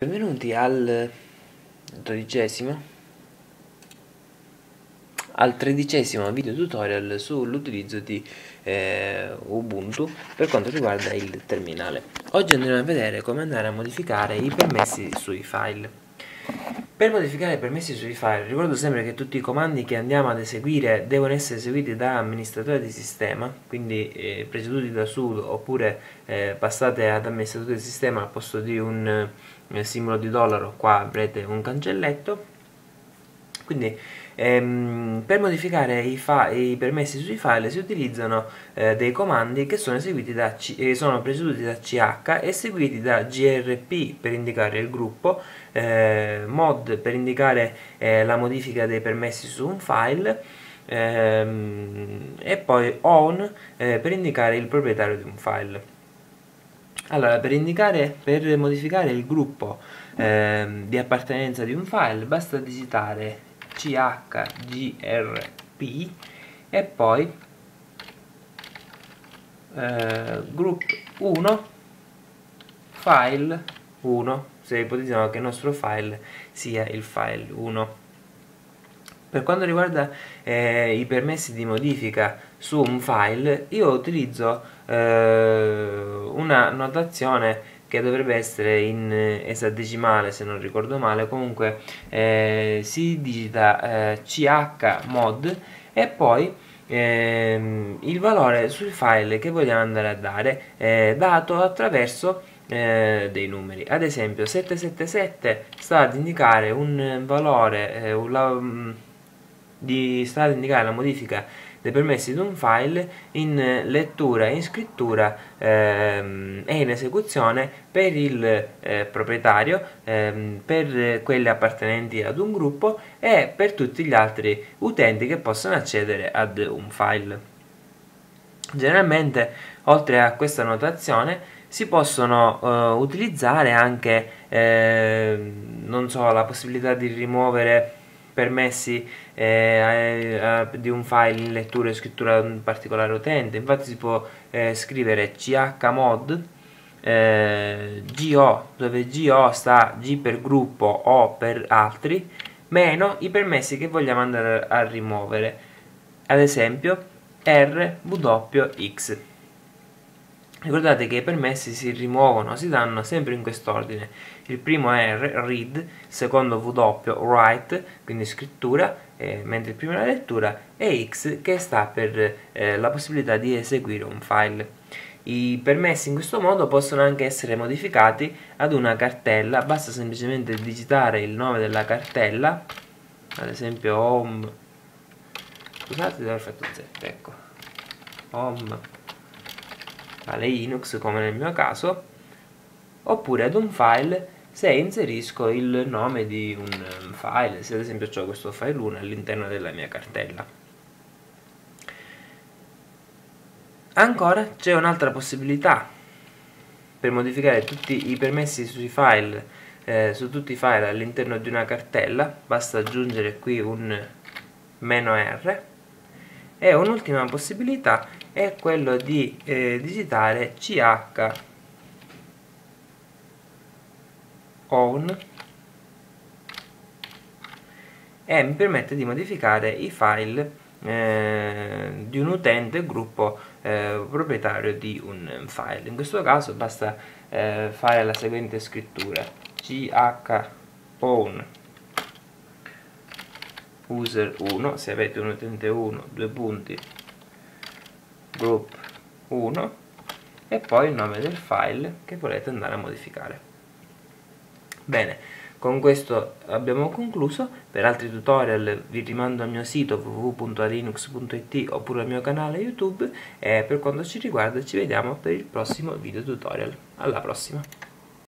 Benvenuti al tredicesimo video tutorial sull'utilizzo di Ubuntu per quanto riguarda il terminale. Oggi andremo a vedere come andare a modificare i permessi sui file. Per modificare i permessi sui file ricordo sempre che tutti i comandi che andiamo ad eseguire devono essere eseguiti da amministratore di sistema, quindi preceduti da sudo oppure passate ad amministratore di sistema al posto di un simbolo di dollaro, qua avrete un cancelletto. Quindi per modificare i permessi sui file si utilizzano dei comandi che sono sono preceduti da ch e seguiti da grp per indicare il gruppo, mod per indicare la modifica dei permessi su un file e poi own per indicare il proprietario di un file. Allora, per modificare il gruppo di appartenenza di un file basta digitare chgrp e poi group 1 file 1, se ipotizziamo che il nostro file sia il file 1. Per quanto riguarda i permessi di modifica su un file, io utilizzo una notazione che dovrebbe essere in esadecimale, se non ricordo male. Comunque si digita chmod e poi il valore sul file che vogliamo andare a dare dato attraverso dei numeri. Ad esempio 777 sta ad indicare un valore sta ad indicare la modifica dei permessi di un file in lettura e in scrittura e in esecuzione per il proprietario, per quelli appartenenti ad un gruppo e per tutti gli altri utenti che possono accedere ad un file. Generalmente, oltre a questa notazione, si possono utilizzare anche non so, la possibilità di rimuovere permessi di un file in lettura e scrittura di un particolare utente. Infatti si può scrivere chmod go, dove go sta G per gruppo, O per altri, meno i permessi che vogliamo andare a rimuovere, ad esempio rwx. Ricordate che i permessi si rimuovono, si danno sempre in quest'ordine. Il primo è read, il secondo w, write, quindi scrittura, mentre il primo è la lettura, e x che sta per la possibilità di eseguire un file. I permessi in questo modo possono anche essere modificati ad una cartella, basta semplicemente digitare il nome della cartella, ad esempio home, scusate devo aver fatto z, ecco, home vale Linux come nel mio caso, oppure ad un file se inserisco il nome di un file, se ad esempio ho questo file 1 all'interno della mia cartella. Ancora c'è un'altra possibilità per modificare tutti i permessi sui file, su tutti i file all'interno di una cartella, basta aggiungere qui un "-r", e un'ultima possibilità è quello di digitare chown e mi permette di modificare i file di un utente gruppo proprietario di un file. In questo caso basta fare la seguente scrittura: chown user 1, se avete un utente 1, due punti, group 1 e poi il nome del file che volete andare a modificare. Bene, con questo abbiamo concluso. Per altri tutorial vi rimando al mio sito www.linux.it oppure al mio canale YouTube, e per quanto ci riguarda ci vediamo per il prossimo video tutorial. Alla prossima!